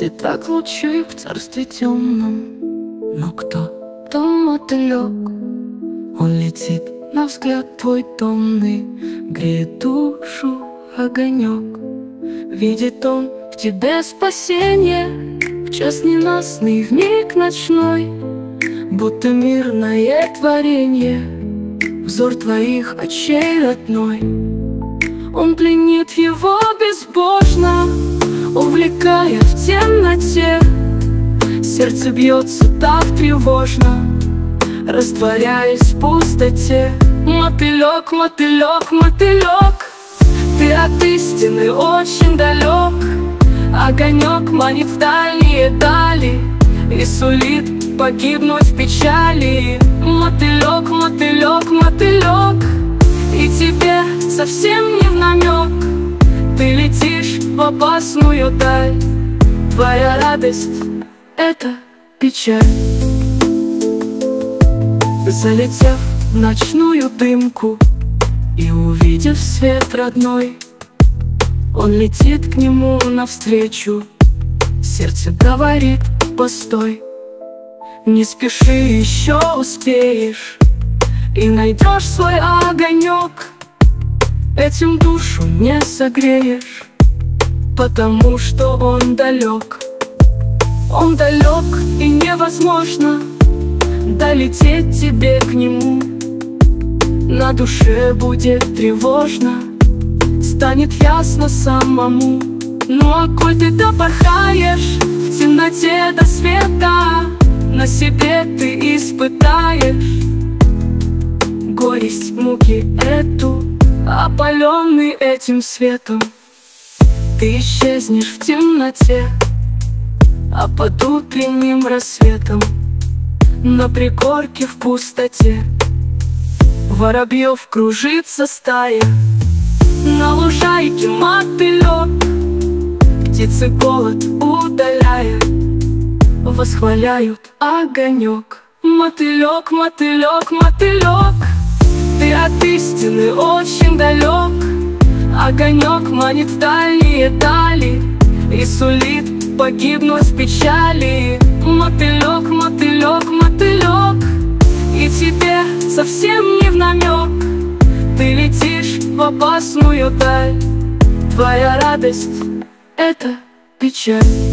Ты так лучи в царстве темном. Но кто? Там мотылек. Он летит, на взгляд твой томный, греет душу огонек. Видит он в тебе спасение, в час ненастный, в миг ночной, будто мирное творенье, взор твоих очей родной. Он пленит его безбожно, увлекая в темноте. Сердце бьется так тревожно, растворяясь в пустоте. Мотылек, мотылек, мотылек, ты от истины очень далек. Огонек манит в дальние дали и сулит погибнуть в печали. Мотылек, мотылек, мотылек, и тебе совсем не внамек. Ты летишь в опасную даль, твоя радость — это печаль. Залетев в ночную дымку и увидев свет родной, он летит к нему навстречу. Сердце говорит: постой, не спеши, еще успеешь, и найдешь свой огонек. Этим душу не согреешь, потому что он далек. Он далек, и невозможно долететь тебе к нему. На душе будет тревожно, станет ясно самому. Ну а коль ты допорхаешь в темноте до света, на себе ты испытаешь горесть муки эту, опаленный этим светом. Ты исчезнешь в темноте, а под утренним рассветом на пригорке в пустоте воробьев кружится стая. На лужайке мотылек, птицы голод удаляя, восхваляют огонек. Мотылек, мотылек, мотылек, ты от истины очень далек. Огонек манит в дальние дали и сулит погибнуть в печали. Мотылек, мотылек, мотылек, и тебе совсем не внамек. Ты летишь в опасную даль, твоя радость — это печаль.